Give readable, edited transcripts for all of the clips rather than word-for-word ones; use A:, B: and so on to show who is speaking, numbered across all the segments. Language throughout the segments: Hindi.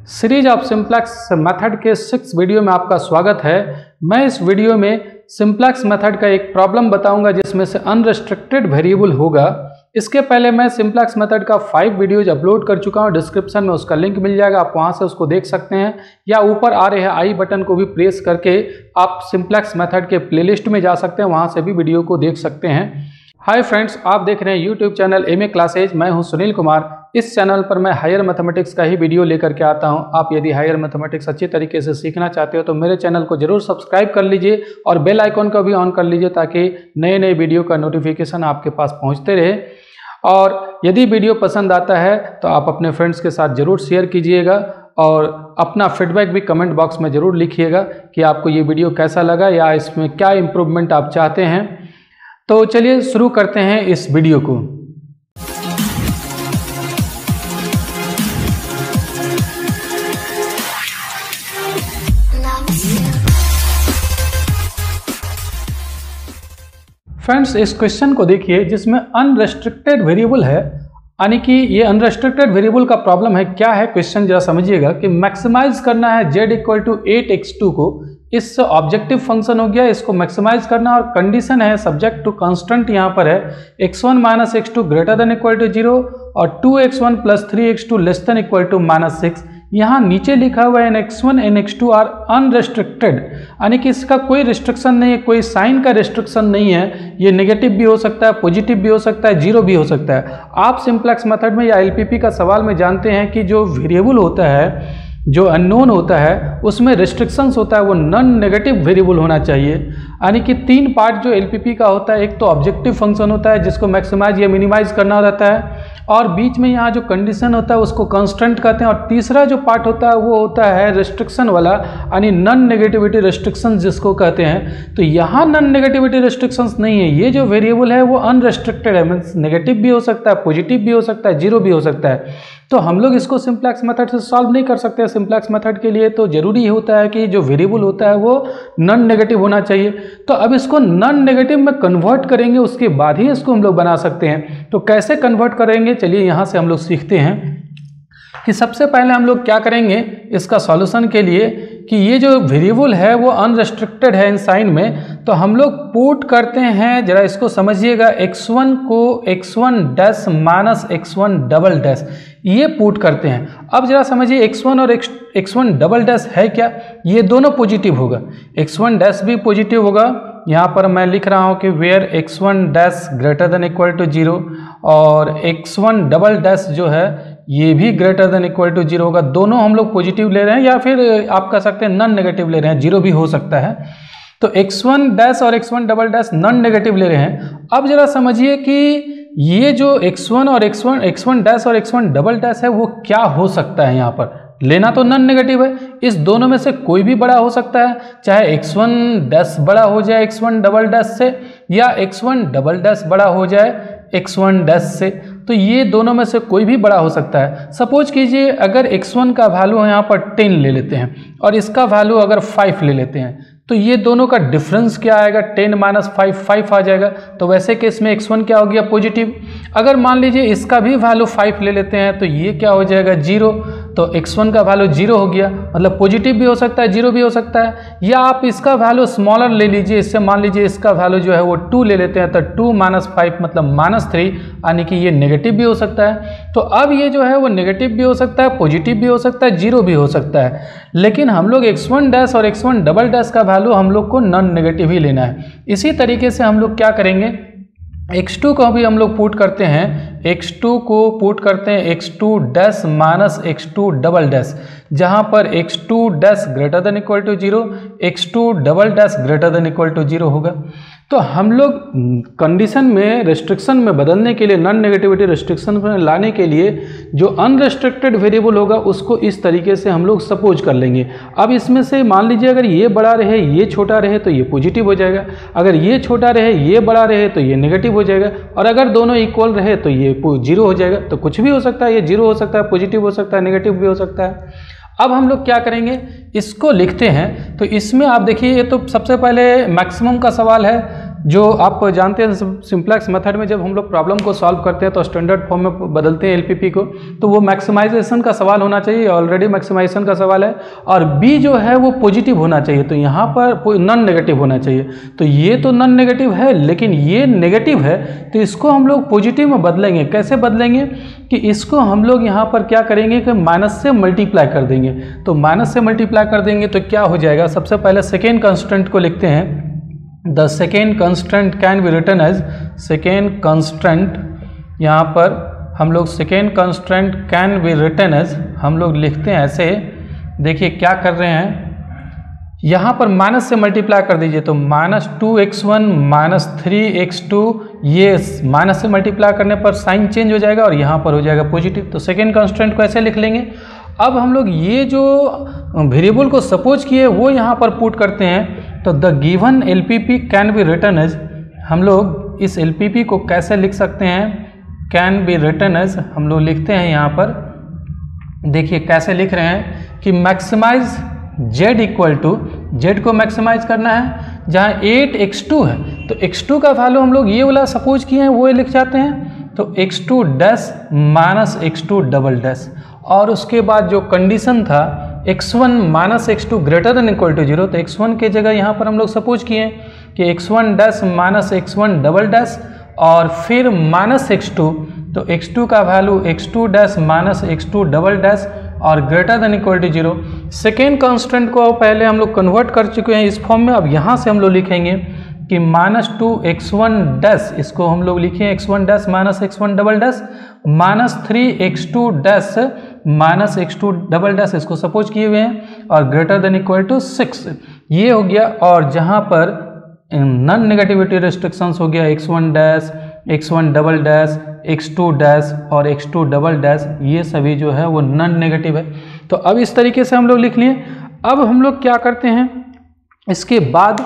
A: सीरीज ऑफ सिंप्लेक्स मेथड के 6 वीडियो में आपका स्वागत है। मैं इस वीडियो में सिंप्लेक्स मेथड का एक प्रॉब्लम बताऊंगा जिसमें से अनरिस्ट्रिक्टेड वेरिएबल होगा। इसके पहले मैं सिंप्लेक्स मेथड का 5 वीडियोज अपलोड कर चुका हूं, डिस्क्रिप्शन में उसका लिंक मिल जाएगा, आप वहां से उसको देख सकते हैं या ऊपर आ रहे हैं आई बटन को भी प्रेस करके आप सिंप्लेक्स मेथड के प्लेलिस्ट में जा सकते हैं, वहां से भी वीडियो को देख सकते हैं। हाय फ्रेंड्स, आप देख रहे हैं यूट्यूब चैनल एमए क्लासेज। मैं हूं सुनील कुमार। इस चैनल पर मैं हायर मैथमेटिक्स का ही वीडियो लेकर के आता हूं। आप यदि हायर मैथमेटिक्स अच्छी तरीके से सीखना चाहते हो तो मेरे चैनल को जरूर सब्सक्राइब कर लीजिए और बेल आइकॉन को भी ऑन कर लीजिए ताकि नए नए वीडियो का नोटिफिकेशन आपके पास पहुंचते रहे। और यदि वीडियो पसंद आता है तो आप अपने फ्रेंड्स के साथ ज़रूर शेयर कीजिएगा और अपना फीडबैक भी कमेंट बॉक्स में ज़रूर लिखिएगा कि आपको ये वीडियो कैसा लगा या इसमें क्या इम्प्रूवमेंट आप चाहते हैं। तो चलिए शुरू करते हैं इस वीडियो को। फ्रेंड्स, इस क्वेश्चन को देखिए जिसमें अनरेस्ट्रिक्टेड वेरिएबल है, यानी कि ये अनरेस्ट्रिक्टेड वेरिएबल का प्रॉब्लम है। क्या है क्वेश्चन जरा समझिएगा कि मैक्सिमाइज करना है z इक्वल टू 8x2 को। इससे ऑब्जेक्टिव फंक्शन हो गया, इसको मैक्सिमाइज करना और कंडीशन है सब्जेक्ट टू कांस्टेंट यहाँ पर है x1 minus x2 greater than equal to 0 और 2x1 plus 3x2 less than equal to -6। यहाँ नीचे लिखा हुआ है nx1 nx2 आर अनरेस्ट्रिक्टेड, यानी कि इसका कोई रिस्ट्रिक्शन नहीं है, कोई साइन का रिस्ट्रिक्शन नहीं है। ये नेगेटिव भी हो सकता है, पॉजिटिव भी हो सकता है, जीरो भी हो सकता है। आप सिंप्लेक्स मेथड में या एलपीपी का सवाल में जानते हैं कि जो वेरिएबल होता है, जो अननोन होता है, उसमें रिस्ट्रिक्शंस होता है, वो नॉन नेगेटिव वेरिएबल होना चाहिए। यानी कि 3 पार्ट जो एलपीपी का होता है, एक तो ऑब्जेक्टिव फंक्शन होता है जिसको मैक्सिमाइज या मिनिमाइज करना रहता है, और बीच में यहाँ जो कंडीशन होता है उसको कांस्टेंट कहते हैं, और तीसरा जो पार्ट होता है वो होता है रिस्ट्रिक्शन वाला, यानी नॉन नेगेटिविटी रिस्ट्रिक्शन जिसको कहते हैं। तो यहाँ नॉन नेगेटिविटी रिस्ट्रिक्शंस नहीं है, ये जो वेरिएबल है वो अनरेस्ट्रिक्टेड है, मीन्स नेगेटिव भी हो सकता है, पॉजिटिव भी हो सकता है, जीरो भी हो सकता है। तो हम लोग इसको सिंप्लेक्स मेथड से सॉल्व नहीं कर सकते। सिंप्लेक्स मेथड के लिए तो जरूरी होता है कि जो वेरिएबल होता है वो नॉन नेगेटिव होना चाहिए। तो अब इसको नॉन नेगेटिव में कन्वर्ट करेंगे, उसके बाद ही इसको हम लोग बना सकते हैं। तो कैसे कन्वर्ट करेंगे, चलिए यहाँ से हम लोग सीखते हैं कि सबसे पहले हम लोग क्या करेंगे इसका सॉल्यूशन के लिए कि ये जो वेरिएबल है वो अनरेस्ट्रिक्टेड है इन साइन में, तो हम लोग पुट करते हैं, जरा इसको समझिएगा, x1 को x1 dash minus x1 double dash ये पुट करते हैं। अब जरा समझिए x1 और x1 डबल डैश है क्या, ये दोनों पॉजिटिव होगा, x1 डैश भी पॉजिटिव होगा। यहाँ पर मैं लिख रहा हूँ कि where x1 dash greater than equal to 0 और x1 डबल डैश जो है ये भी ग्रेटर देन इक्वल टू 0 होगा। दोनों हम लोग पॉजिटिव ले रहे हैं या फिर आप कह सकते हैं नॉन नेगेटिव ले रहे हैं, जीरो भी हो सकता है। तो x1 डैश और x1 double dash non negative ले रहे हैं। अब जरा समझिए कि ये जो x1 और x1 डैश और x1 डबल डैश है वो क्या हो सकता है। यहाँ पर लेना तो नॉन नेगेटिव है, इस दोनों में से कोई भी बड़ा हो सकता है, चाहे x1 डैश बड़ा हो जाए x1 डबल डैश से या x1 डबल डैश बड़ा हो जाए x1 डैश से। तो ये दोनों में से कोई भी बड़ा हो सकता है। सपोज कीजिए अगर x1 का वैल्यू यहाँ पर 10 ले लेते हैं और इसका वैल्यू अगर 5 ले लेते हैं, तो ये दोनों का डिफरेंस क्या आएगा, 10 माइनस 5 आ जाएगा। तो वैसे केस में x1 क्या हो गया, पॉजिटिव। अगर मान लीजिए इसका भी वैल्यू 5 ले लेते हैं तो ये क्या हो जाएगा, 0। तो x1 का वैल्यू 0 हो गया, मतलब पॉजिटिव भी हो सकता है, जीरो भी हो सकता है। या आप इसका वैल्यू स्मॉलर ले लीजिए, इससे मान लीजिए इसका वैल्यू जो है वो 2 ले लेते हैं, तो 2 माइनस 5 मतलब -3, यानी कि ये नेगेटिव भी हो सकता है। तो अब ये जो है वो नेगेटिव भी हो सकता है, पॉजिटिव भी हो सकता है, जीरो भी हो सकता है। लेकिन हम लोग x1 डैश और x1 डबल डैश का वैल्यू हम लोग को नॉन नेगेटिव ही लेना है। इसी तरीके से हम लोग क्या करेंगे, x2 को भी हम लोग पुट करते हैं, x2 को पुट करते हैं x2 dash minus x2 double dash, जहाँ पर x2 dash greater than equal to 0, x2 double dash greater than equal to 0 होगा। तो हम लोग कंडीशन में रिस्ट्रिक्शन में बदलने के लिए, नॉन नेगेटिविटी रिस्ट्रिक्शन में लाने के लिए जो अनरेस्ट्रिक्टेड वेरिएबल होगा उसको इस तरीके से हम लोग सपोज कर लेंगे। अब इसमें से मान लीजिए अगर ये बड़ा रहे ये छोटा रहे तो ये पॉजिटिव हो जाएगा, अगर ये छोटा रहे ये बड़ा रहे तो ये नेगेटिव हो जाएगा, और अगर दोनों इक्वल रहे तो ये 0 हो जाएगा। तो कुछ भी हो सकता है, ये 0 हो सकता है, पॉजिटिव हो सकता है, नेगेटिव भी हो सकता है। अब हम लोग क्या करेंगे, इसको लिखते हैं। तो इसमें आप देखिए ये तो सबसे पहले मैक्सिमम का सवाल है, जो आप जानते हैं सिंप्लेक्स मेथड में जब हम लोग प्रॉब्लम को सॉल्व करते हैं तो स्टैंडर्ड फॉर्म में बदलते हैं एलपीपी को, तो वो मैक्सिमाइजेशन का सवाल होना चाहिए, ऑलरेडी मैक्सिमाइजेशन का सवाल है। और बी जो है वो पॉजिटिव होना चाहिए, तो यहाँ पर नॉन नेगेटिव होना चाहिए। तो ये तो नॉन नेगेटिव है लेकिन ये नेगेटिव है, तो इसको हम लोग पॉजिटिव में बदलेंगे। कैसे बदलेंगे कि इसको हम लोग यहाँ पर क्या करेंगे कि माइनस से मल्टीप्लाई कर देंगे। तो माइनस से मल्टीप्लाई कर देंगे तो क्या हो जाएगा, सबसे पहले सेकेंड कंस्टेंट को लिखते हैं। The second constant can be written as, second constant यहाँ पर हम लोग second constant can be written as हम लोग लिखते हैं ऐसे। देखिए क्या कर रहे हैं, यहाँ पर माइनस से मल्टीप्लाई कर दीजिए, तो -2x1 -3x2, ये माइनस से मल्टीप्लाई करने पर साइन चेंज हो जाएगा और यहाँ पर हो जाएगा पॉजिटिव। तो सेकेंड कंस्टेंट को ऐसे लिख लेंगे। अब हम लोग ये जो वेरिएबल को सपोज किए वो यहाँ पर पुट करते हैं। तो the given LPP can be written as, हम लोग इस एलपीपी को कैसे लिख सकते हैं, कैन बी रिटन एज हम लोग लिखते हैं यहाँ पर। देखिए कैसे लिख रहे हैं कि maximize z equal to, z को मैक्सिमाइज करना है, जहाँ 8x2 है तो x2 का वैल्यू हम लोग ये वाला सपोज किए हैं वो लिख जाते हैं। तो x2 dash minus x2 double dash, और उसके बाद जो कंडीशन था x1 minus x2 greater than equal to 0, तो x1 के जगह यहाँ पर हम लोग सपोज किए कि x1 dash minus x1 double dash और फिर माइनस x2, तो x2 का value x2 dash minus x2 double dash और greater than equal to 0। Second constant को पहले हम लोग कन्वर्ट कर चुके हैं इस फॉर्म में। अब यहाँ से हम लोग लिखेंगे कि -2x1 डैश, इसको हम लोग लिखे x1 dash minus x1 double dash -3x2 dash minus x2 double dash, इसको सपोज किए हुए हैं, और ग्रेटर देन इक्वल टू 6, ये हो गया। और जहाँ पर नॉन नेगेटिविटी रेस्ट्रिक्शंस हो गया x1 dash, x1 double dash, x2 dash और x2 डबल डैश, ये सभी जो है वो नॉन नेगेटिव है। तो अब इस तरीके से हम लोग लिख लिए। अब हम लोग क्या करते हैं, इसके बाद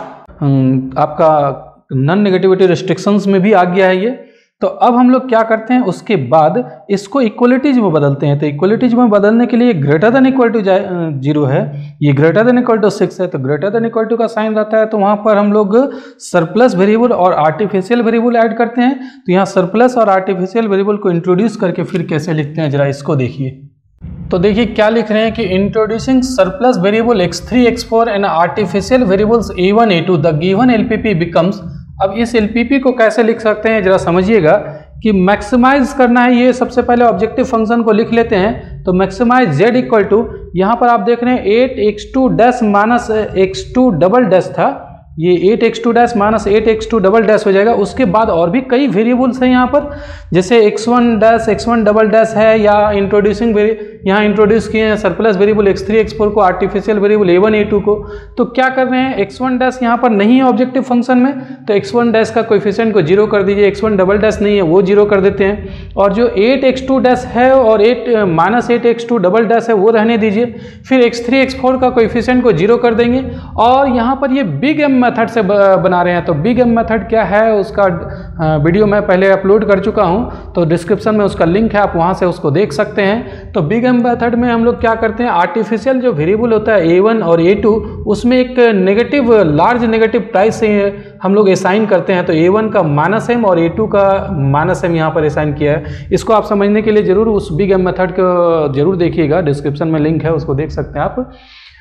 A: आपका नॉन नेगेटिविटी रेस्ट्रिक्शंस में भी आ गया है ये, तो अब हम लोग क्या करते हैं, उसके बाद इसको इक्वलिटीज में बदलते हैं। तो इक्वलिटीज में बदलने के लिए ग्रेटर देन इक्वल टू 0 है, ये ग्रेटर देन इक्वल टू 6 है, तो ग्रेटर देन इक्वल टू का साइन रहता है, तो वहाँ पर हम लोग सरप्लस वेरिएबल और आर्टिफिशियल वेरिएबल ऐड करते हैं। तो यहाँ सरप्लस और आर्टिफिशियल वेरिएबल को इंट्रोड्यूस करके फिर कैसे लिखते हैं, जरा इसको देखिए। तो देखिए क्या लिख रहे हैं कि introducing surplus variable x3 x4 and artificial variables a1 a2 the given LPP becomes. अब इस एलपीपी को कैसे लिख सकते हैं जरा समझिएगा कि मैक्सिमाइज करना है, ये सबसे पहले ऑब्जेक्टिव फंक्शन को लिख लेते हैं। तो मैक्सिमाइज z इक्वल टू, यहाँ पर आप देख रहे हैं 8x2 dash minus x2 double dash था, ये 8x2 dash minus 8x2 double dash हो जाएगा। उसके बाद और भी कई वेरिएबल्स हैं यहाँ पर, जैसे x1 dash x1 double dash है, या इंट्रोड्यूसिंग यहाँ इंट्रोड्यूस किए हैं सरप्लस वेरिएबल x3 x4 को, आर्टिफिशियल वेरिएबल a1 a2 को। तो क्या कर रहे हैं, x1 डैश यहाँ पर नहीं है ऑब्जेक्टिव फंक्शन में, तो x1 डैश का कोएफिशिएंट को 0 कर दीजिए, x1 डबल डैश नहीं है वो 0 कर देते हैं, और जो 8x2 डैश है और माइनस 8x2 डबल डैश है वो रहने दीजिए। फिर x3 x4 का कोएफिशिएंट को 0 कर देंगे, और यहाँ पर ये बिग एम मेथड से बना रहे हैं। तो बिग एम मेथड क्या है, उसका वीडियो मैं पहले अपलोड कर चुका हूं, तो डिस्क्रिप्शन में उसका लिंक है, आप वहां से उसको देख सकते हैं। तो बिग एम मेथड में हम लोग क्या करते हैं, आर्टिफिशियल जो वेरिएबल होता है a1 और a2, उसमें एक नेगेटिव, लार्ज नेगेटिव प्राइस से हम लोग असाइन करते हैं। तो a1 का माइनस एम और a2 का माइनस एम यहाँ पर असाइन किया है। इसको आप समझने के लिए जरूर उस बिग एम मेथड को जरूर देखिएगा, डिस्क्रिप्शन में लिंक है, उसको देख सकते हैं आप।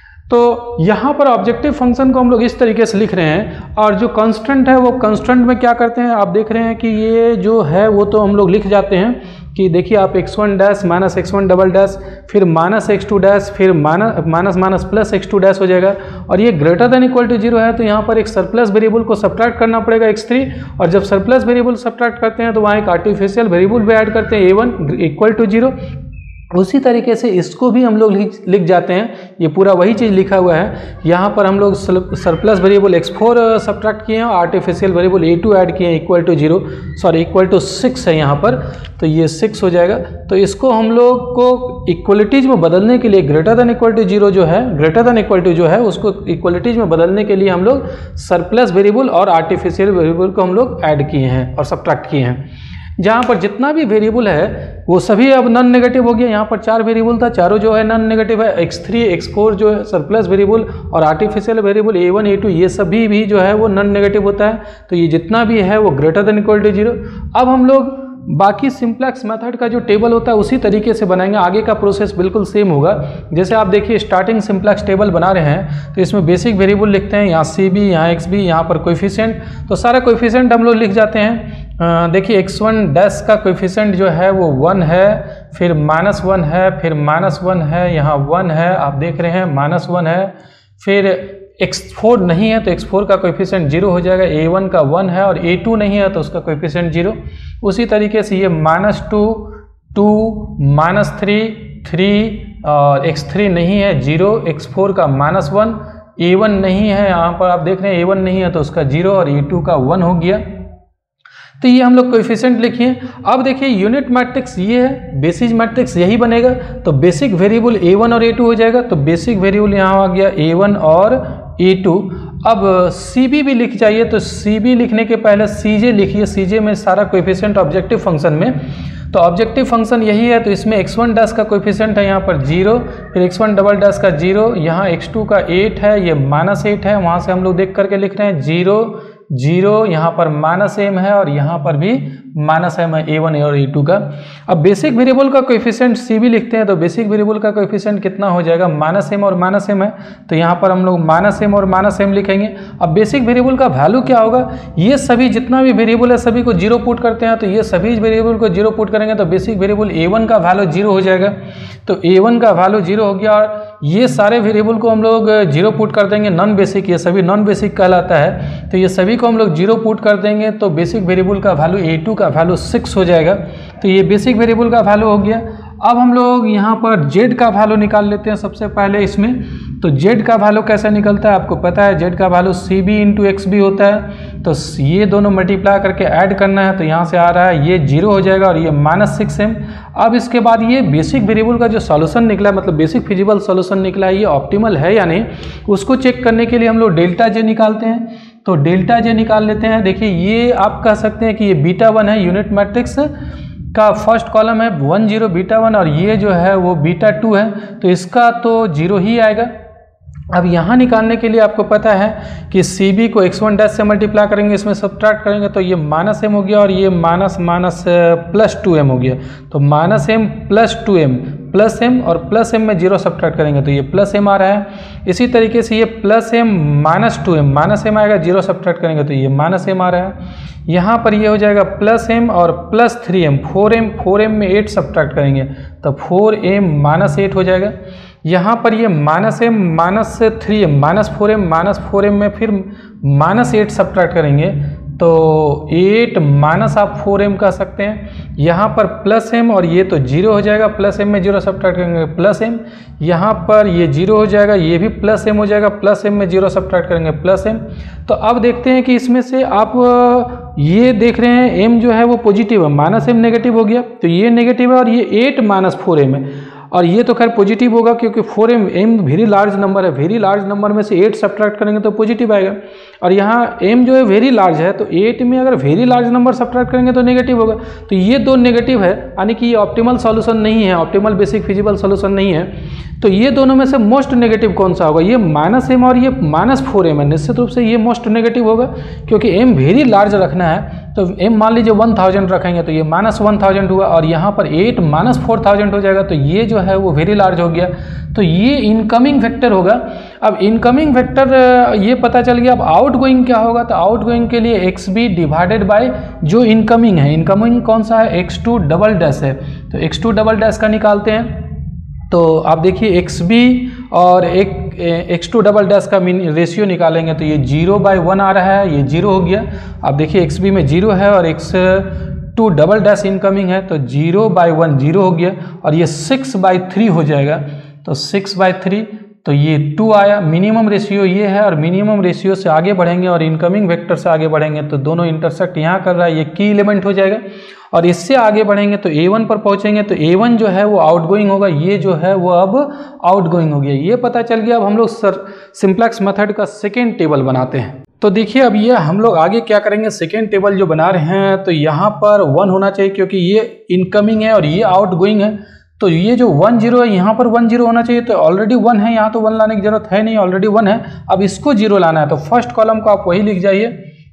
A: तो यहाँ पर ऑब्जेक्टिव फंक्शन को हम लोग इस तरीके से लिख रहे हैं, और जो कांस्टेंट है वो कांस्टेंट में क्या करते हैं, आप देख रहे हैं कि ये जो है वो तो हम लोग लिख जाते हैं कि देखिए आप x1 dash minus x1 double dash, फिर माइनस x2 डैश, फिर minus minus plus x2 dash हो जाएगा, और ये ग्रेटर देन इक्वल टू 0 है, तो यहाँ पर एक सरप्लस वेरिएबल को सब्ट्रैक्ट करना पड़ेगा x3, और जब सरप्लस वेरिएबल सब्ट्रैक्ट करते हैं तो वहाँ एक आर्टिफिशियल वेरिएबल भी ऐड करते हैं a1 इक्वल टू 0। उसी तरीके से इसको भी हम लोग लिख जाते हैं, ये पूरा वही चीज़ लिखा हुआ है। यहाँ पर हम लोग सरप्लस वेरिएबल x4 सब्ट्रैक्ट किए हैं और आर्टिफिशियल वेरिएबल a2 ऐड किए हैं, equal to 0, sorry equal to 6 है यहाँ पर, तो ये 6 हो जाएगा। तो इसको हम लोग को इक्वलिटीज में बदलने के लिए ग्रेटर देन इक्वल टू 0 जो है, ग्रेटर देन इक्वल टू जो है, उसको इक्वलिटीज में बदलने के लिए हम लोग सरप्लस वेरिएबल और आर्टिफिशियल वेरिएबल को हम लोग ऐड किए हैं और सब्ट्रैक्ट किए हैं। जहाँ पर जितना भी वेरिएबल है वो सभी अब नॉन नेगेटिव हो गया। यहाँ पर 4 वेरिएबल था, चारों जो है नॉन नेगेटिव है। x3 x4 जो है सरप्लस वेरिएबल और आर्टिफिशियल वेरिएबल a1 a2 ये सभी भी जो है वो नॉन नेगेटिव होता है। तो ये जितना भी है वो ग्रेटर देन इक्वल टू 0। अब हम लोग बाकी सिंप्लेक्स मेथड का जो टेबल होता है उसी तरीके से बनाएंगे। आगे का प्रोसेस बिल्कुल सेम होगा। जैसे आप देखिए स्टार्टिंग सिंप्लेक्स टेबल बना रहे हैं तो इसमें बेसिक वेरिएबल लिखते हैं, यहाँ सी बी, यहाँ एक्स बी, यहाँ पर कोएफिशिएंट। तो सारा कोएफिशिएंट हम लोग लिख जाते हैं। देखिए x1 डैश का कोएफिशिएंट जो है वो 1 है, फिर -1 है, फिर -1 है, यहाँ 1 है, आप देख रहे हैं -1 है। फिर x4 नहीं है तो x4 का कोएफिशिएंट 0 हो जाएगा। a1 का 1 है और a2 नहीं है तो उसका कोएफिशिएंट 0। उसी तरीके से ये -2, 2, -3, 3 और x3 नहीं है 0, x4 का -1, a1 नहीं है, यहाँ पर आप देख रहे हैं a1 नहीं है तो उसका 0 और a2 का 1 हो गया। तो ये हम लोग कोएफिशिएंट लिखिए। अब देखिए यूनिट मैट्रिक्स ये है, बेसिस मैट्रिक्स यही बनेगा। तो बेसिक वेरिएबल a1 और a2 हो जाएगा। तो बेसिक वेरिएबल यहाँ आ गया a1 और a2। अब CB भी लिख जाइए। तो CB लिखने के पहले CJ लिखिए। CJ में सारा कोएफिशिएंट ऑब्जेक्टिव फंक्शन में, तो ऑब्जेक्टिव फंक्शन यही है। तो इसमें x1 डैश का कोएफिशिएंट है यहाँ पर 0, फिर x1 डबल डैश का 0, यहाँ x2 का 8 है, ये -8 है। वहाँ से हम लोग देख करके लिख रहे हैं 0, 0, यहाँ पर -m है और यहाँ पर भी -m है a1 और a2 का। अब बेसिक वेरिएबल का कोएफिशिएंट CB लिखते हैं। तो बेसिक वेरिएबल का कोएफिशिएंट कितना हो जाएगा, -m और -m है। तो यहाँ पर हम लोग -m और -m लिखेंगे। अब बेसिक वेरिएबल का वैल्यू क्या होगा, ये सभी जितना भी वेरिएबल है सभी को 0 पुट करते हैं। तो ये सभी वेरिएबल को 0 पुट करेंगे तो बेसिक वेरिएबल a1 का वैल्यू 0 हो जाएगा। तो a1 का वैल्यू 0 हो गया और ये सारे वेरिएबल को हम लोग 0 पुट कर देंगे। नॉन बेसिक, ये सभी नॉन बेसिक कहलाता है। तो ये सभी को हम लोग 0 पुट कर देंगे तो बेसिक वेरिएबल का वैल्यू a2 का वैल्यू 6 हो जाएगा। तो ये बेसिक वेरिएबल का वैल्यू हो गया। अब हम लोग यहाँ पर z का वैल्यू निकाल लेते हैं सबसे पहले इसमें। तो z का वैल्यू कैसे निकलता है आपको पता है, z का वैल्यू CB इंटू XB होता है। तो ये दोनों मल्टीप्लाई करके ऐड करना है। तो यहाँ से आ रहा है ये 0 हो जाएगा और ये -6m। अब इसके बाद ये बेसिक वेरिएबल का जो सॉल्यूशन निकला है, मतलब बेसिक फिजिबल सॉल्यूशन निकला है, ये ऑप्टिमल है या नहीं, उसको चेक करने के लिए हम लोग डेल्टा j निकालते हैं। तो डेल्टा j निकाल लेते हैं। देखिए ये आप कह सकते हैं कि ये β1 है, यूनिट मैट्रिक्स का फर्स्ट कॉलम है 1 0 β1 और ये जो है वो β2 है। तो इसका तो 0 ही आएगा। अब यहाँ निकालने के लिए आपको पता है कि CB को x1 डैश से मल्टीप्लाई करेंगे, इसमें सब्ट्रैक्ट करेंगे तो ये -m हो गया और ये +2m हो गया। तो -m + 2m प्लस m और प्लस m में 0 सब्ट्रैक्ट करेंगे तो ये +m आ रहा है। इसी तरीके से ये +m -2m, -m आएगा, 0 सब्ट्रैक्ट करेंगे तो ये -m आ रहा है। यहाँ पर ये हो जाएगा +m और +3m, 4m में 8 सब्ट्रैक्ट करेंगे तो 4m -8 हो जाएगा। यहाँ पर ये -m -3m, -4m में फिर -8 सब्ट्रैक्ट करेंगे तो 8 माइनस आप 4m कह सकते हैं। यहाँ पर +m और ये तो 0 हो जाएगा, +m में 0 सब्ट्रैक्ट करेंगे +m। यहाँ पर ये 0 हो जाएगा, ये भी +m हो जाएगा, +m में 0 सब्ट्रैक्ट करेंगे +m। तो अब देखते हैं कि इसमें से आप ये देख रहे हैं m जो है वो पॉजिटिव है, -m नेगेटिव हो गया तो ये नेगेटिव है और ये 8 - 4m है और ये तो खैर पॉजिटिव होगा क्योंकि 4m वेरी लार्ज नंबर है। वेरी लार्ज नंबर में से 8 सब्ट्रैक्ट करेंगे तो पॉजिटिव आएगा और यहाँ m जो है वेरी लार्ज है तो 8 में अगर वेरी लार्ज नंबर सब्ट्रैक्ट करेंगे तो नेगेटिव होगा। तो ये दो नेगेटिव है यानी कि ये ऑप्टिमल सॉल्यूशन नहीं है, ऑप्टिमल बेसिक फिजिबल सॉल्यूशन नहीं है। तो ये दोनों में से मोस्ट नेगेटिव कौन सा होगा, ये -m और ये -4m है। निश्चित रूप से ये मोस्ट नेगेटिव होगा क्योंकि m वेरी लार्ज रखना है। तो m मान लीजिए 1000 रखेंगे तो ये -1000 हुआ और यहाँ पर 8 - 4000 हो जाएगा तो ये जो है वो वेरी लार्ज हो गया। तो ये इनकमिंग वेक्टर होगा। अब इनकमिंग वेक्टर ये पता चल गया। अब आउटगोइंग क्या होगा, तो आउटगोइंग के लिए xb डिवाइडेड बाय जो इनकमिंग है। इनकमिंग कौन सा है, x2 डबल डैश है तो x2 डबल डैश का निकालते हैं। तो आप देखिए xb और x2 डबल डैश का रेशियो निकालेंगे तो ये 0/1 आ रहा है, ये 0 हो गया। आप देखिए xb में 0 है और x2 डबल डैश इनकमिंग है तो 0/1 0 हो गया और ये 6/3 हो जाएगा। तो 6/3 तो ये 2 आया। मिनिमम रेशियो ये है और मिनिमम रेशियो से आगे बढ़ेंगे और इनकमिंग वेक्टर से आगे बढ़ेंगे तो दोनों इंटरसेक्ट यहाँ कर रहा है, ये की एलिमेंट हो जाएगा। और इससे आगे बढ़ेंगे तो a1 पर पहुँचेंगे तो a1 जो है वो आउटगोइंग होगा, ये जो है वो अब आउटगोइंग हो गया। ये पता चल गया। अब हम लोग सिंप्लेक्स मेथड का सेकेंड टेबल बनाते हैं। तो देखिए अब ये हम लोग आगे क्या करेंगे, सेकेंड टेबल जो बना रहे हैं तो यहाँ पर 1 होना चाहिए क्योंकि ये इनकमिंग है और ये आउटगोइंग है। तो ये जो 1 0 है यहाँ पर 1 0 होना चाहिए, तो ऑलरेडी 1 है, यहाँ तो 1 लाने की जरूरत है नहीं, ऑलरेडी 1 है। अब इसको 0 लाना है तो फर्स्ट कॉलम को आप वही लिख जाइए,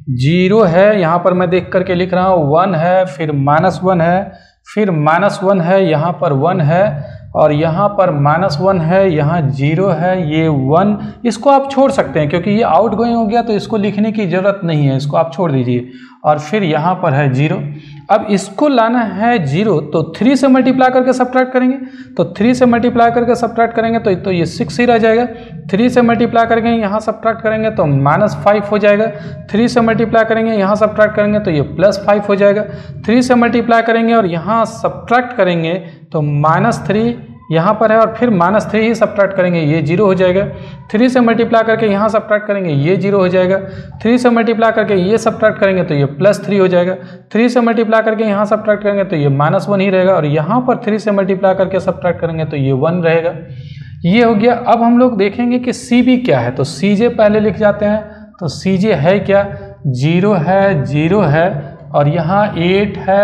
A: 0 है, यहाँ पर मैं देख करके लिख रहा हूँ, 1 है, फिर -1 है, फिर -1 है, यहाँ पर 1 है और यहाँ पर -1 है, यहाँ 0 है, ये 1। इसको आप छोड़ सकते हैं क्योंकि ये आउटगोइंग हो गया तो इसको लिखने की ज़रूरत नहीं है, इसको आप छोड़ दीजिए। और फिर यहाँ पर है 0। अब इसको लाना है 0 तो 3 से मल्टीप्लाई करके सब्ट्रैक्ट करेंगे, तो 3 से मल्टीप्लाई करके सब्ट्रैक्ट करेंगे तो ये 6 ही रह जाएगा। 3 से मल्टीप्लाई करेंगे यहाँ सब्ट्रैक्ट करेंगे तो -5 हो जाएगा। 3 से मल्टीप्लाई करेंगे यहाँ सब्ट्रैक्ट करेंगे तो ये +5 हो जाएगा। 3 से मल्टीप्लाई करेंगे और यहाँ सब्ट्रैक्ट करेंगे तो -3 यहाँ पर है और फिर -3 ही सब्ट्रैक्ट करेंगे, ये 0 हो जाएगा। 3 से मल्टीप्लाई करके यहाँ सब्ट्रैक्ट करेंगे, ये 0 हो जाएगा। 3 से मल्टीप्लाई करके ये सब्ट्रैक्ट करेंगे तो ये +3 हो जाएगा। 3 से मल्टीप्लाई करके यहाँ सब्ट्रैक्ट करेंगे तो ये -1 ही रहेगा और यहाँ पर 3 से मल्टीप्लाई करके सब्ट्रैक्ट करेंगे तो ये 1 रहेगा। ये हो गया। अब हम लोग देखेंगे कि CB क्या है, तो CJ पहले लिख जाते हैं। तो CJ है क्या, 0 है, 0 है और यहाँ 8 है,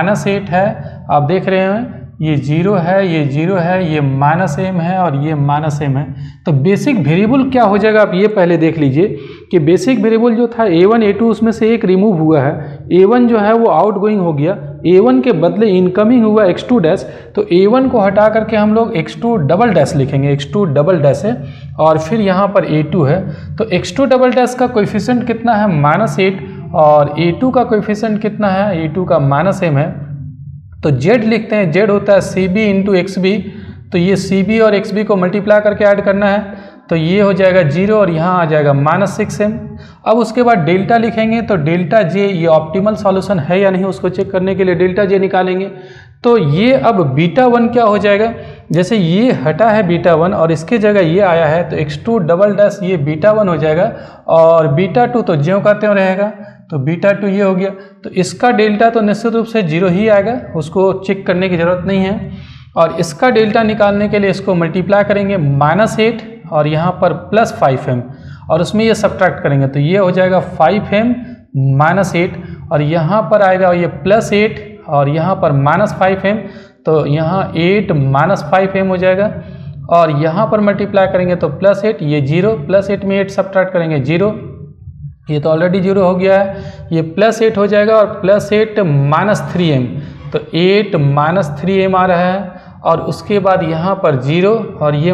A: -8 है। आप देख रहे हैं ये 0 है, ये 0 है, ये -m है और ये -m है। तो बेसिक वेरिएबल क्या हो जाएगा, आप ये पहले देख लीजिए कि बेसिक वेरिएबल जो था A1 A2 उसमें से एक रिमूव हुआ है। A1 जो है वो आउटगोइंग हो गया, A1 के बदले इनकमिंग हुआ x2 डैश। तो A1 को हटा करके हम लोग x2 डबल डैश लिखेंगे, x2 डबल डैश है और फिर यहाँ पर A2 है। तो x2 डबल डैश का कोएफिशिएंट कितना है, -8 और A2 का कोएफिशिएंट कितना है, A2 का -m है। तो z लिखते हैं, z होता है CB इंटू XB। तो ये CB और XB को मल्टीप्लाई करके ऐड करना है तो ये हो जाएगा 0 और यहाँ आ जाएगा -6m। अब उसके बाद डेल्टा लिखेंगे तो डेल्टा J ये ऑप्टिमल सॉल्यूशन है या नहीं उसको चेक करने के लिए डेल्टा J निकालेंगे। तो ये अब β1 क्या हो जाएगा, जैसे ये हटा है β1 और इसके जगह ये आया है तो x2 डबल डैश ये β1 हो जाएगा और β2 तो ज्यों का त्यों रहेगा, तो β2 ये हो गया। तो इसका डेल्टा तो निश्चित रूप से 0 ही आएगा, उसको चेक करने की ज़रूरत नहीं है। और इसका डेल्टा निकालने के लिए इसको मल्टीप्लाई करेंगे -8 और यहाँ पर +5m और उसमें ये सब्ट्रैक्ट करेंगे तो ये हो जाएगा 5m -8 और यहाँ पर आएगा ये +8 और यहाँ पर -5m तो यहाँ 8 -5m हो जाएगा और यहाँ पर मल्टीप्लाई करेंगे तो +8 ये 0, +8 में 8 सब्ट्रैक्ट करेंगे 0, ये तो ऑलरेडी 0 हो गया है, ये +8 हो जाएगा और +8 -3m तो 8 -3m आ रहा है और उसके बाद यहाँ पर 0 और ये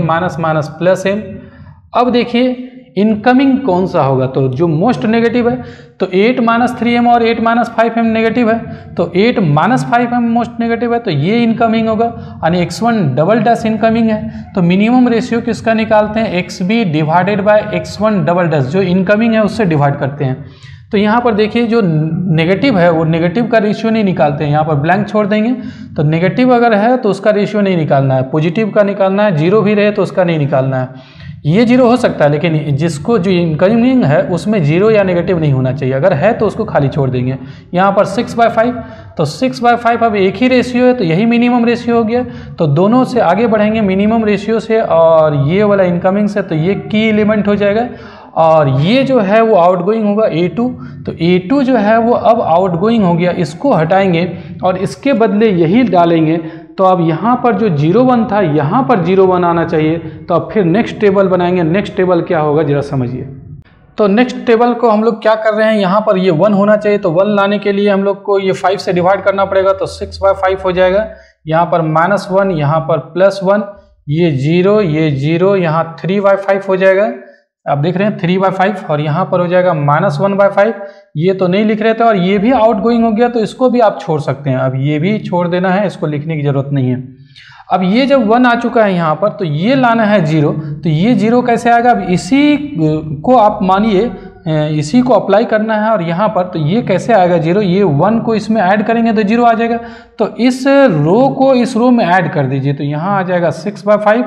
A: +m। अब देखिए इनकमिंग कौन सा होगा, तो जो मोस्ट नेगेटिव है तो 8 -3m और 8 -5m नेगेटिव है, तो 8 -5m मोस्ट नेगेटिव है तो ये इनकमिंग होगा यानी x1 डबल डैश इनकमिंग है। तो मिनिमम रेशियो किसका निकालते हैं, xb divided by x1 double dash, जो इनकमिंग है उससे डिवाइड करते हैं। तो यहाँ पर देखिए जो नेगेटिव है वो नेगेटिव का रेशियो नहीं निकालते हैं, यहाँ पर ब्लैंक छोड़ देंगे। तो नेगेटिव अगर है तो उसका रेशियो नहीं निकालना है, पॉजिटिव का निकालना है, 0 भी रहे तो उसका नहीं निकालना है। ये 0 हो सकता है लेकिन जिसको जो इनकमिंग है उसमें 0 या नेगेटिव नहीं होना चाहिए, अगर है तो उसको खाली छोड़ देंगे। यहाँ पर 6/5 तो 6/5 अब एक ही रेशियो है तो यही मिनिमम रेशियो हो गया। तो दोनों से आगे बढ़ेंगे मिनिमम रेशियो से और ये वाला इनकमिंग से, तो ये की एलिमेंट हो जाएगा और ये जो है वो आउटगोइंग होगा A2। तो A2 जो है वो अब आउटगोइंग हो गया, इसको हटाएंगे और इसके बदले यही डालेंगे। तो अब यहाँ पर जो 0 1 था यहाँ पर 0 1 आना चाहिए। तो अब फिर नेक्स्ट टेबल बनाएंगे, नेक्स्ट टेबल क्या होगा जरा समझिए। तो नेक्स्ट टेबल को हम लोग क्या कर रहे हैं, यहाँ पर ये 1 होना चाहिए तो 1 लाने के लिए हम लोग को ये 5 से डिवाइड करना पड़ेगा तो 6/5 हो जाएगा। यहाँ पर -1, यहाँ पर +1, ये 0, ये 0, यहाँ 3/5 हो जाएगा। आप देख रहे हैं 3/5 और यहाँ पर हो जाएगा -1/5। ये तो नहीं लिख रहे थे और ये भी आउटगोइंग हो गया तो इसको भी आप छोड़ सकते हैं, अब ये भी छोड़ देना है, इसको लिखने की जरूरत नहीं है। अब ये जब 1 आ चुका है यहाँ पर तो ये लाना है 0, तो ये 0 कैसे आएगा, अब इसी को आप मानिए इसी को अप्लाई करना है और यहाँ पर तो ये कैसे आएगा 0, ये 1 को इसमें ऐड करेंगे तो 0 आ जाएगा। तो इस रो को इस रो में ऐड कर दीजिए तो यहाँ आ जाएगा 6/5,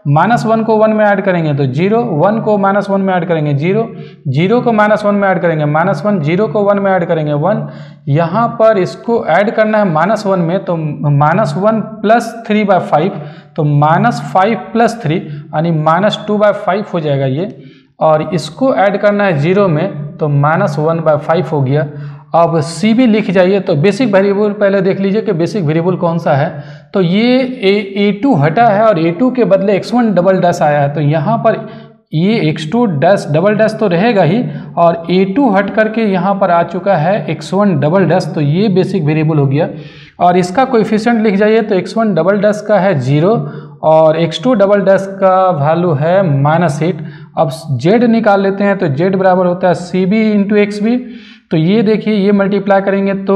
A: -1 को 1 में ऐड करेंगे तो 0, 1 को -1 में ऐड करेंगे 0, 0 को -1 में ऐड करेंगे -1, 0 को 1 में ऐड करेंगे 1। यहाँ पर इसको ऐड करना है -1 में तो -1 + 3/5 तो -5 + 3 यानी -2/5 हो जाएगा ये, और इसको ऐड करना है 0 में तो -1/5 हो गया। अब सी बी लिख जाइए, तो बेसिक वेरिएबल पहले देख लीजिए कि बेसिक वेरिएबल कौन सा है। तो ये A2 हटा है और A2 के बदले x1 डबल डैश आया है, तो यहाँ पर ये x2 डैश डबल डैश तो रहेगा ही, और A2 हट करके यहाँ पर आ चुका है x1 डबल डैश, तो ये बेसिक वेरिएबल हो गया। और इसका कोएफिशिएंट लिख जाइए, तो x1 डबल डैश का है 0 और x2 डबल डैश का वैल्यू है -8। अब z निकाल लेते हैं, तो z बराबर होता है CB इंटू XB। तो ये देखिए, ये मल्टीप्लाई करेंगे तो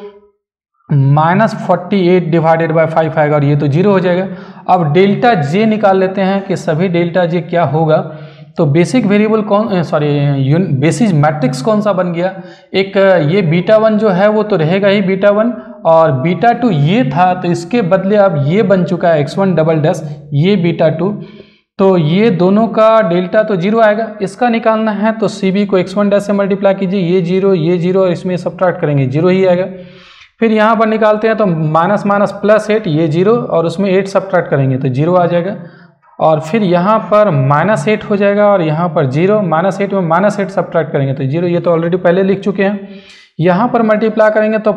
A: -48 डिवाइडेड बाय 5 आएगा और ये तो 0 हो जाएगा। अब डेल्टा जे निकाल लेते हैं कि सभी डेल्टा जे क्या होगा। तो बेसिक वेरिएबल बेसिस मैट्रिक्स कौन सा बन गया, एक ये β1 जो है वो तो रहेगा ही β1, और β2 ये था, तो इसके बदले अब ये बन चुका है x1 डबल डैश, ये β2। तो ये दोनों का डेल्टा तो 0 आएगा, इसका निकालना है तो CB को x1 डैश से मल्टीप्लाई कीजिए, ये 0 और इसमें सब्ट्रैक्ट करेंगे 0 ही आएगा। फिर यहाँ पर निकालते हैं तो माइनस माइनस +8, ये 0 और उसमें 8 सब्ट्रैक्ट करेंगे तो 0 आ जाएगा। और फिर यहाँ पर -8 हो जाएगा और यहाँ पर 0, -8 में -8 सब्ट्रैक्ट करेंगे तो 0, ये तो ऑलरेडी पहले लिख चुके हैं। यहाँ पर मल्टीप्लाई करेंगे तो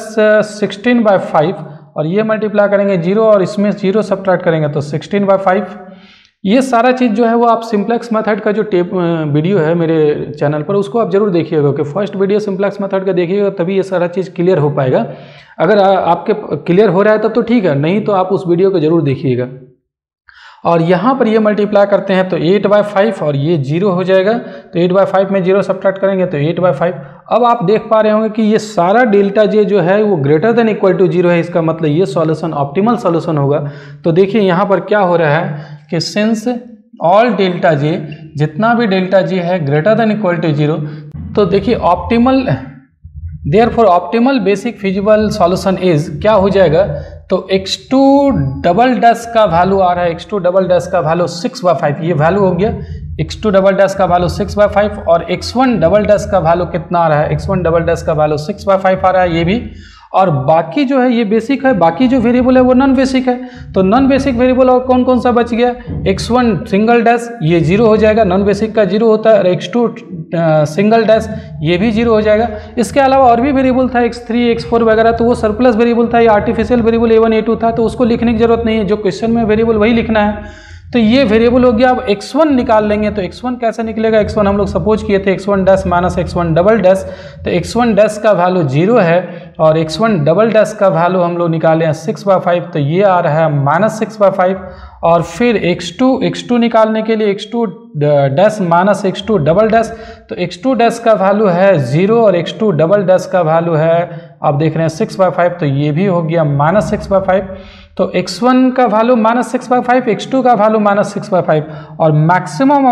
A: +16/5 और ये मल्टीप्लाई करेंगे 0 और इसमें 0 सब्ट्रैक्ट करेंगे तो 16/5। ये सारा चीज़ जो है वो आप सिंप्लेक्स मेथड का जो वीडियो है मेरे चैनल पर, उसको आप जरूर देखिएगा कि फर्स्ट वीडियो सिंप्लेक्स मेथड का देखिएगा, तभी ये सारा चीज़ क्लियर हो पाएगा। अगर आपके क्लियर हो रहा है तब तो ठीक है, नहीं तो आप उस वीडियो को जरूर देखिएगा। और यहाँ पर ये मल्टीप्लाई करते हैं तो 8/5 और ये 0 हो जाएगा, तो 8/5 में 0 सब्ट्रैक्ट करेंगे तो 8/5। अब आप देख पा रहे होंगे कि ये सारा डेल्टा जे जो है वो ग्रेटर देन इक्वल टू 0 है, इसका मतलब ये सॉल्यूशन ऑप्टिमल सॉल्यूशन होगा। तो देखिए यहाँ पर क्या हो रहा है कि सिंस ऑल डेल्टा जे, जितना भी डेल्टा जे है ग्रेटर देन इक्वल टू 0, तो देखिए optimal, therefore optimal basic feasible solution is क्या हो जाएगा, तो x2 डबल डैश का वैल्यू आ रहा है, x2 डबल डैश का वैल्यू 6/5, ये वैल्यू हो गया x2 डबल डैश का वैल्यू 6/5, और x1 डबल डैश का वैल्यू कितना आ रहा है, x1 डबल डैश का वैल्यू 6/5 आ रहा है, ये भी। और बाकी जो है ये बेसिक है, बाकी जो वेरिएबल है वो नॉन बेसिक है। तो नॉन बेसिक वेरिएबल और कौन कौन सा बच गया, x1 सिंगल डैश ये 0 हो जाएगा, नॉन बेसिक का 0 होता है, और x2 सिंगल डैश ये भी 0 हो जाएगा। इसके अलावा और भी वेरिएबल था x3 x4 वगैरह, तो वो सरप्लस वेरिएबल था, ये आर्टिफिशियल वेरिएबल A1 A2 था, तो उसको लिखने की जरूरत नहीं है, जो क्वेश्चन में वेरिएबल वही लिखना है। तो ये वेरिएबल हो गया। अब x1 निकाल लेंगे तो x1 कैसे निकलेगा, x1 हम लोग सपोज किए थे x1 dash minus x1 double dash, तो x1 डैश का वैल्यू 0 है और x1 डबल डैश का वैल्यू हम लोग निकाले हैं 6/5, तो ये आ रहा है -6/5। और फिर x2 निकालने के लिए x2 dash minus x2 double dash, तो x2 डैश का वैल्यू है 0 और x2 डबल डैश का वैल्यू है आप देख रहे हैं 6/5, तो ये भी हो गया -6/5। तो x1 का वैल्यू -6/5, x2 का वैल्यू -6/5, और मैक्सिमम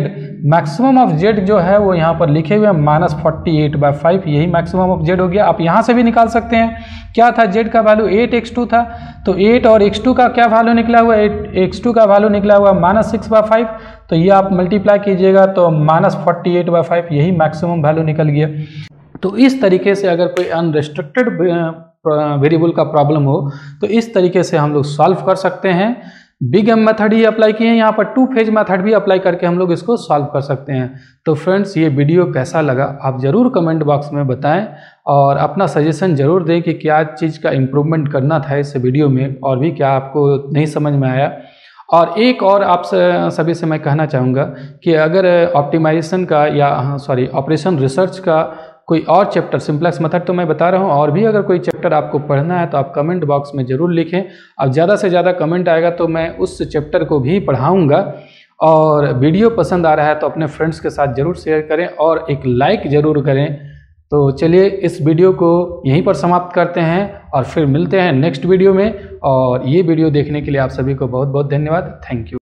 A: ऑफ z जो है वो यहाँ पर लिखे हुए -48/5, यही मैक्सिमम ऑफ z हो गया। आप यहाँ से भी निकाल सकते हैं, क्या था z का वैल्यू 8x2 था, तो 8 और x2 का क्या वैल्यू निकला हुआ है, x2 का वैल्यू निकला हुआ -6/5, तो ये आप मल्टीप्लाई कीजिएगा तो -48/5, यही मैक्सिमम वैल्यू निकल गया। तो इस तरीके से अगर कोई अनरिस्ट्रिक्टेड वेरिएबल का प्रॉब्लम हो तो इस तरीके से हम लोग सॉल्व कर सकते हैं। बिग एम मेथड ही अप्लाई किए हैं, यहाँ पर 2 फेज मेथड भी अप्लाई करके हम लोग इसको सॉल्व कर सकते हैं। तो फ्रेंड्स, ये वीडियो कैसा लगा आप ज़रूर कमेंट बॉक्स में बताएं और अपना सजेशन ज़रूर दें कि क्या चीज़ का इम्प्रूवमेंट करना था इस वीडियो में, और भी क्या आपको नहीं समझ में आया। और एक और आप सभी से मैं कहना चाहूँगा कि अगर ऑप्टिमाइजेशन का या ऑपरेशन रिसर्च का कोई और चैप्टर, सिंप्लेक्स मेथड तो मैं बता रहा हूँ, और भी अगर कोई चैप्टर आपको पढ़ना है तो आप कमेंट बॉक्स में ज़रूर लिखें। अब ज़्यादा से ज़्यादा कमेंट आएगा तो मैं उस चैप्टर को भी पढ़ाऊँगा। और वीडियो पसंद आ रहा है तो अपने फ्रेंड्स के साथ ज़रूर शेयर करें और एक लाइक ज़रूर करें। तो चलिए इस वीडियो को यहीं पर समाप्त करते हैं और फिर मिलते हैं नेक्स्ट वीडियो में। और ये वीडियो देखने के लिए आप सभी को बहुत बहुत धन्यवाद। Thank you.